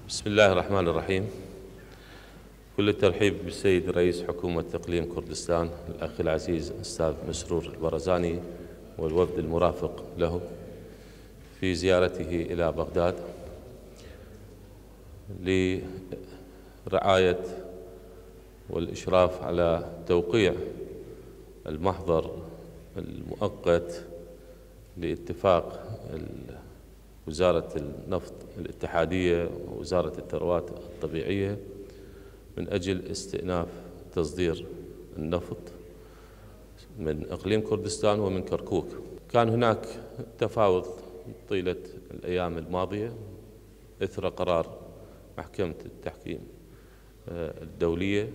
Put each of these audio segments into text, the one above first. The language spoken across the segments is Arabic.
بسم الله الرحمن الرحيم. كل الترحيب بالسيد رئيس حكومة إقليم كردستان الأخ العزيز الأستاذ مسرور البرزاني والوفد المرافق له في زيارته إلى بغداد لرعاية والإشراف على توقيع المحضر المؤقت لاتفاق وزارة النفط الاتحادية ووزارة الثروات الطبيعية من أجل استئناف تصدير النفط من إقليم كردستان ومن كركوك. كان هناك تفاوض طيلة الأيام الماضية إثر قرار محكمة التحكيم الدولية،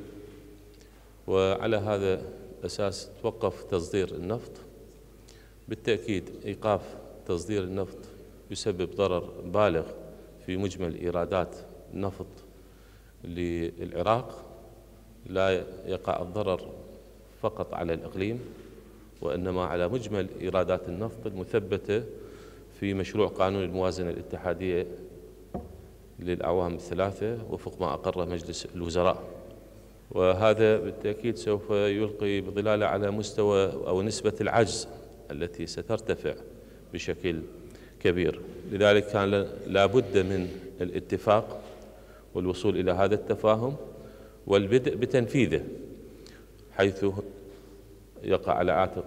وعلى هذا الأساس توقف تصدير النفط. بالتأكيد إيقاف تصدير النفط يسبب ضرر بالغ في مجمل إيرادات النفط للعراق. لا يقع الضرر فقط على الإقليم وإنما على مجمل إيرادات النفط المثبتة في مشروع قانون الموازنة الاتحادية للأعوام الثلاثة وفق ما أقره مجلس الوزراء، وهذا بالتأكيد سوف يلقي بظلاله على مستوى أو نسبة العجز التي سترتفع بشكل كبير. لذلك كان لابد من الاتفاق والوصول إلى هذا التفاهم والبدء بتنفيذه، حيث يقع على عاتق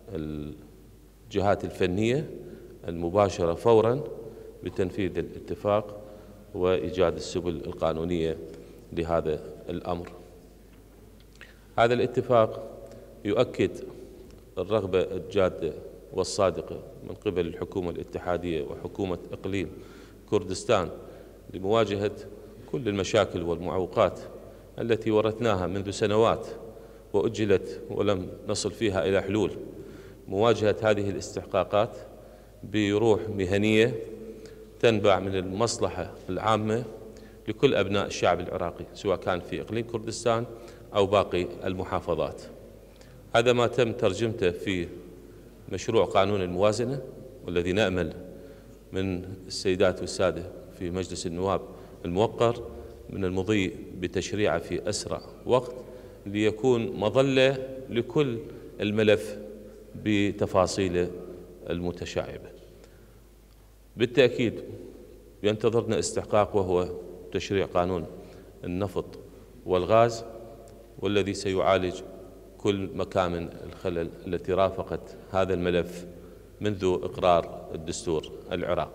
الجهات الفنية المباشرة فورا بتنفيذ الاتفاق وإيجاد السبل القانونية لهذا الأمر. هذا الاتفاق يؤكد الرغبة الجادة والصادقة من قبل الحكومة الاتحادية وحكومة إقليم كردستان لمواجهة كل المشاكل والمعوقات التي ورثناها منذ سنوات وأجلت ولم نصل فيها إلى حلول. مواجهة هذه الاستحقاقات بروح مهنية تنبع من المصلحة العامة لكل أبناء الشعب العراقي، سواء كان في إقليم كردستان أو باقي المحافظات. هذا ما تم ترجمته في مشروع قانون الموازنة، والذي نأمل من السيدات والسادة في مجلس النواب الموقر من المضي بتشريعه في أسرع وقت ليكون مظلة لكل الملف بتفاصيله المتشعبة. بالتأكيد ينتظرنا استحقاق وهو تشريع قانون النفط والغاز، والذي سيعالج كل مكامن الخلل التي رافقت هذا الملف منذ إقرار الدستور العراقي.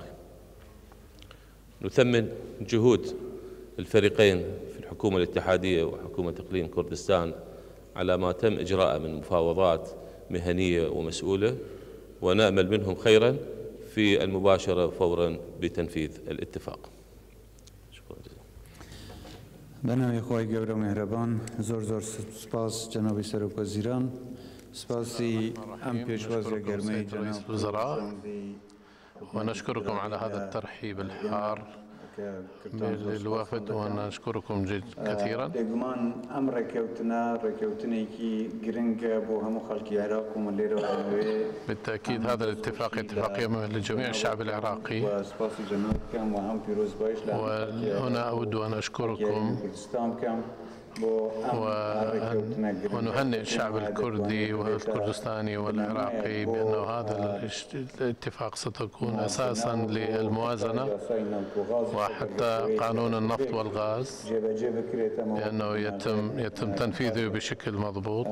نثمن جهود الفريقين في الحكومة الاتحادية وحكومة إقليم كردستان على ما تم إجراءه من مفاوضات مهنية ومسؤولة، ونأمل منهم خيرا في المباشرة فورا بتنفيذ الاتفاق. شكرا جزيلا. بناوی خواهی گەورە مهربان زۆر سپاس جناب سەرۆک وەزیران، سپاسی ئەم پێشوازە گەرمەی جناب الوزراء، ونشكركم على هذا الترحيب الحار للوفد، ونشكركم كثيرا. بێگومان ئەم ڕێکەوتنێکی گرنگە بۆ هەموو خەڵکی عێراق و من لێرە بالتأكيد هذا الاتفاق اتفاقية لجميع الشعب العراقي، وسپاسی جنابکەم و هەم پیرۆز باش لە وهنا أود أن أشكركم ونهنئ الشعب الكردي والكردستاني والعراقي بأنه هذا الاتفاق ستكون أساسا للموازنة وحتى قانون النفط والغاز، لأنه يتم تنفيذه بشكل مضبوط.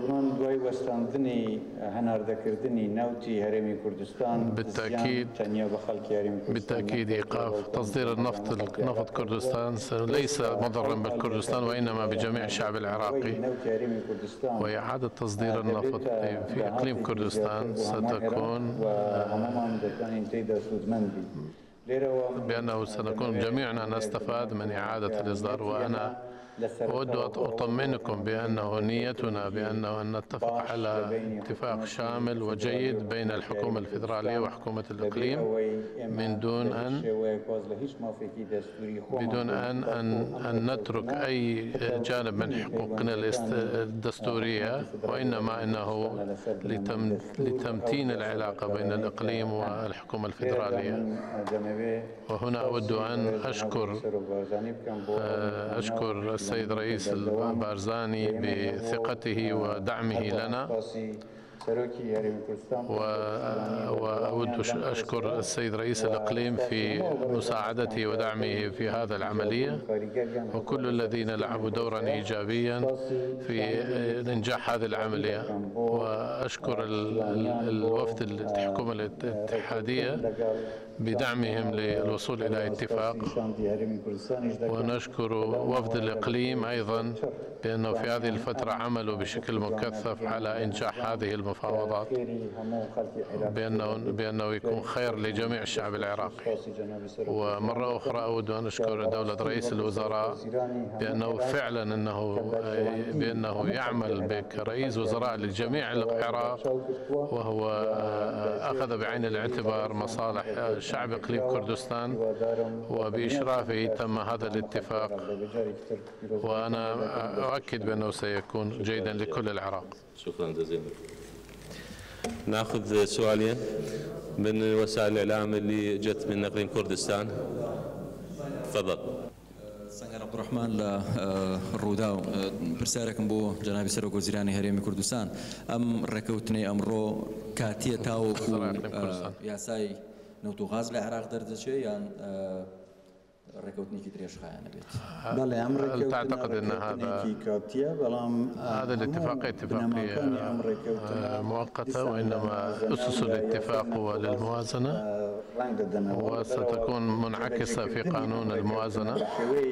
بالتأكيد إيقاف تصدير نفط كردستان ليس مضرا بالكردستان وإنما بجميع الشعب العراقي، وإعادة تصدير النفط في إقليم كردستان ستكون بأنه سنكون جميعنا نستفاد من إعادة الإصدار. وأنا أود أن أطمئنكم بأنه نيتنا بأنه أن نتفق على اتفاق شامل وجيد بين الحكومة الفيدرالية وحكومة الإقليم بدون أن نترك أي جانب من حقوقنا الدستورية، وإنما أنه لتمتين العلاقة بين الإقليم والحكومة الفيدرالية. وهنا أود أن أشكر السيد رئيس البارزاني بثقته ودعمه لنا، وأود أشكر السيد رئيس الإقليم في مساعدته ودعمه في هذا العملية، وكل الذين لعبوا دورا إيجابيا في إنجاح هذه العملية. وأشكر الوفد الحكومة الاتحادية بدعمهم للوصول إلى اتفاق، ونشكر وفد الإقليم أيضا بأنه في هذه الفترة عملوا بشكل مكثف على إنجاح هذه المفاوضات، بأنه يكون خير لجميع الشعب العراقي. ومرة أخرى أود أن أشكر دولة رئيس الوزراء بأنه فعلا بأنه يعمل كرئيس وزراء لجميع العراق، وهو أخذ بعين الاعتبار مصالح شعب إقليم كردستان، وبإشرافه تم هذا الاتفاق، وأنا أؤكد بأنه سيكون جيدا لكل العراق. شكرا جزيلا. ناخذ سؤالين من وسائل الإعلام اللي جت من إقليم كردستان. تفضل. سنگر عبد الرحمن الروداو برسالكم بو جناب سرۆک وەزیرانی هەرێمی کوردستان ئەم ڕێکەوتنەی ئەمڕۆ کاتیە تاوەکو یاسای نەوت و غاز لە عێراق دەردەچێت یان ڕێکەوتنێکی درێژخایانە بێت؟ تعتقد أن هذا الاتفاقية اتفاقية مؤقتة، وإنما أسس الاتفاق هو للموازنة وستكون منعكسة في قانون الموازنة،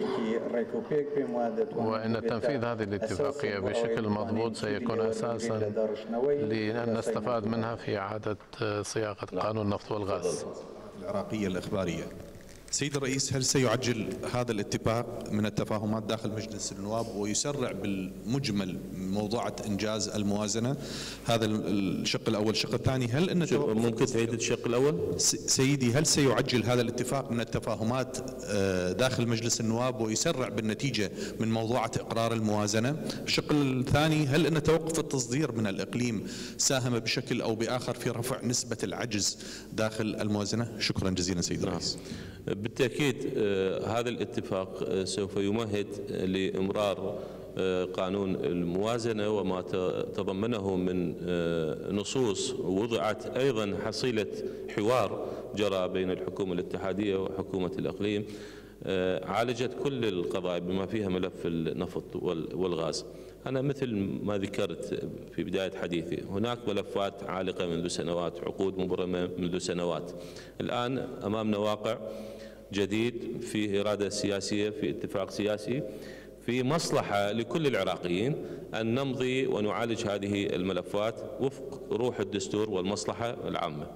وإن تنفيذ هذه الاتفاقية بشكل مضبوط سيكون أساسا لأن نستفاد منها في إعادة صياغة قانون النفط والغاز. العراقية الإخبارية. سيد الرئيس، هل سيعجل هذا الاتفاق من التفاهمات داخل مجلس النواب ويسرع بالمجمل موضوعة إنجاز الموازنة؟ هذا الشق الأول. الشق الثاني، هل أن ممكن تعيد الشق الأول؟ سيدي، هل سيعجل هذا الاتفاق من التفاهمات داخل مجلس النواب ويسرع بالنتيجة من موضوعة إقرار الموازنة؟ الشق الثاني، هل أن توقف التصدير من الإقليم ساهم بشكل أو بآخر في رفع نسبة العجز داخل الموازنة؟ شكرا جزيلا سيد الرئيس. بالتأكيد هذا الاتفاق سوف يمهد لإمرار قانون الموازنة وما تضمنه من نصوص، وضعت أيضا حصيلة حوار جرى بين الحكومة الاتحادية وحكومة الإقليم عالجت كل القضايا بما فيها ملف النفط والغاز. أنا مثل ما ذكرت في بداية حديثي، هناك ملفات عالقة منذ سنوات، عقود مبرمة منذ سنوات. الآن أمامنا واقع جديد فيه إرادة سياسية، في اتفاق سياسي، في مصلحة لكل العراقيين أن نمضي ونعالج هذه الملفات وفق روح الدستور والمصلحة العامة.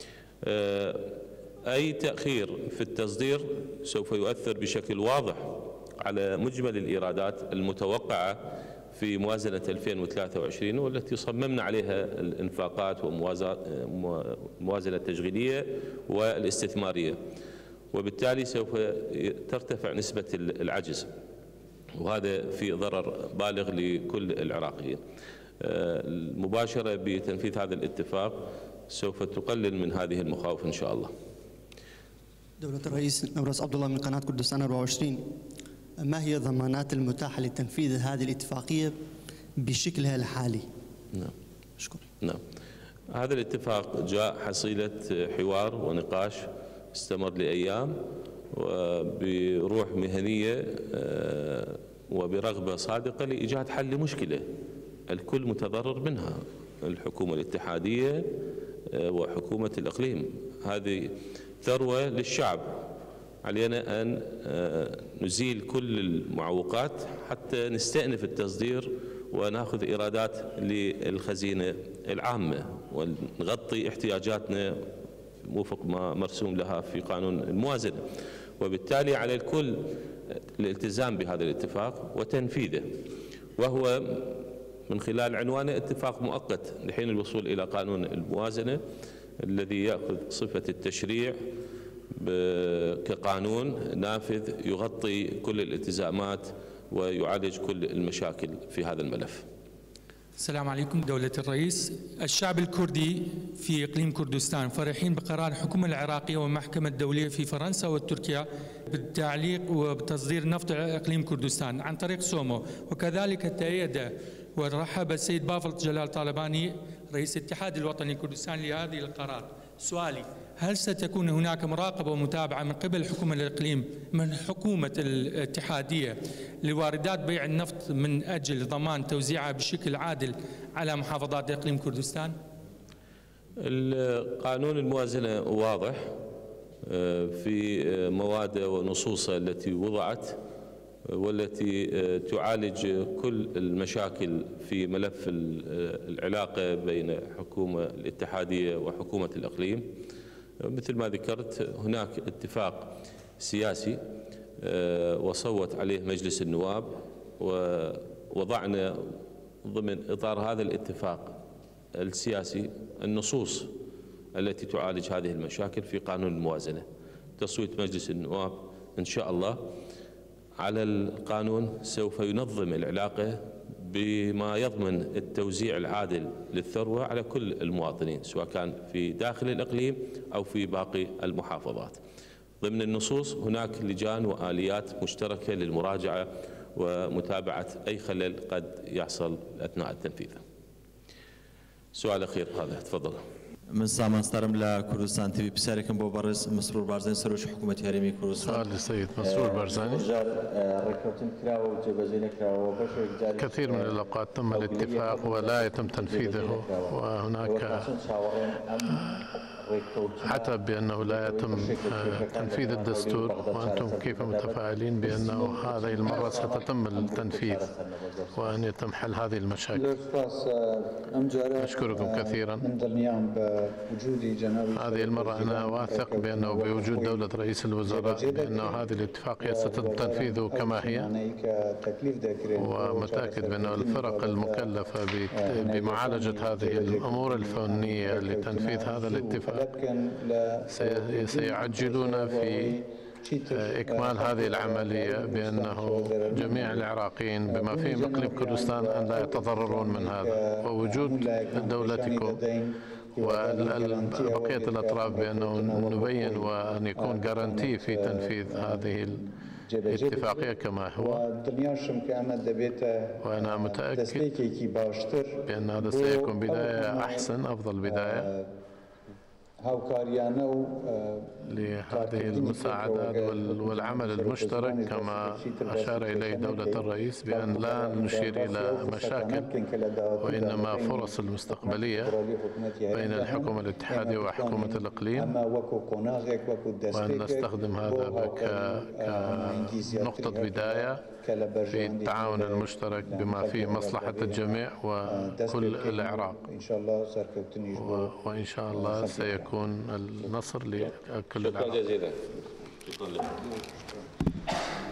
أي تأخير في التصدير سوف يؤثر بشكل واضح على مجمل الإيرادات المتوقعة في موازنة 2023 والتي صممنا عليها الإنفاقات والموازنة التشغيلية والاستثمارية، وبالتالي سوف ترتفع نسبة العجز، وهذا في ضرر بالغ لكل العراقيين. المباشرة بتنفيذ هذا الاتفاق سوف تقلل من هذه المخاوف إن شاء الله. دولة الرئيس نوروز عبد الله من قناة كردستان 24، ما هي الضمانات المتاحة لتنفيذ هذه الاتفاقية بشكلها الحالي؟ نعم. شكرا. نعم. هذا الاتفاق جاء حصيلة حوار ونقاش استمر لأيام، وبروح مهنية وبرغبة صادقة لإيجاد حل لمشكلة الكل متضرر منها، الحكومة الاتحادية وحكومة الإقليم. هذه ثروة للشعب، علينا أن نزيل كل المعوقات حتى نستأنف التصدير ونأخذ إيرادات للخزينة العامة ونغطي احتياجاتنا وفق ما مرسوم لها في قانون الموازنة. وبالتالي على الكل الالتزام بهذا الاتفاق وتنفيذه، وهو من خلال عنوانه اتفاق مؤقت لحين الوصول إلى قانون الموازنة الذي يأخذ صفة التشريع كقانون نافذ يغطي كل الالتزامات ويعالج كل المشاكل في هذا الملف. السلام عليكم دولة الرئيس. الشعب الكردي في إقليم كردستان فرحين بقرار الحكومة العراقية والمحكمة الدولية في فرنسا وتركيا بالتعليق وبتصدير نفط إقليم كردستان عن طريق سومو، وكذلك تأيد ورحب السيد بافل جلال طالباني رئيس الاتحاد الوطني الكردستاني لهذه القرار. سؤالي: هل ستكون هناك مراقبة ومتابعة من قبل الحكومة الإقليم من حكومة الاتحادية لواردات بيع النفط من أجل ضمان توزيعها بشكل عادل على محافظات إقليم كردستان؟ القانون الموازنة واضح في مواده ونصوصه التي وضعت والتي تعالج كل المشاكل في ملف العلاقة بين حكومة الاتحادية وحكومة الإقليم. مثل ما ذكرت هناك اتفاق سياسي وصوت عليه مجلس النواب، ووضعنا ضمن إطار هذا الاتفاق السياسي النصوص التي تعالج هذه المشاكل في قانون الموازنة. تصويت مجلس النواب إن شاء الله على القانون سوف ينظم العلاقة بما يضمن التوزيع العادل للثروة على كل المواطنين سواء كان في داخل الإقليم أو في باقي المحافظات. ضمن النصوص هناك لجان وآليات مشتركة للمراجعة ومتابعة أي خلل قد يحصل أثناء التنفيذ. سؤال أخير هذا، تفضل. من سامان ستارم لكردستان تي في بساركم بو بارز مسرور بارزاني سروش حكومة هرمي كردستان. سؤال للسيد مسرور بارزاني. كثير من الأوقات تم الاتفاق ولا يتم تنفيذه، وهناك عتب بأنه لا يتم تنفيذ الدستور، وأنتم كيف متفائلين بأنه هذه المرة ستتم التنفيذ وأن يتم حل هذه المشاكل؟ أشكركم كثيرا. هذه المرة أنا واثق بأنه بوجود دولة رئيس الوزراء بأنه هذه الاتفاقية ستتم تنفيذه كما هي، ومتأكد بأنه الفرق المكلفة بمعالجة هذه الأمور الفنية لتنفيذ هذا الاتفاق سيعجلون في إكمال هذه العملية، بأنه جميع العراقيين بما فيهم إقليم كردستان أن لا يتضررون من هذا، ووجود دولتكم وبقية الأطراف بأنه نبين وأن يكون جارانتي في تنفيذ هذه الاتفاقية كما هو. وأنا متأكد بأن هذا سيكون بداية أحسن، أفضل بداية لهذه المساعدات والعمل المشترك كما أشار إليه دولة الرئيس، بأن لا نشير إلى مشاكل وإنما فرص المستقبلية بين الحكومة الاتحادية وحكومة الإقليم، وأن نستخدم هذا كنقطة بداية في التعاون المشترك بما فيه مصلحة الجميع وكل العراق، وإن شاء الله سيكون النصر لكل العراق.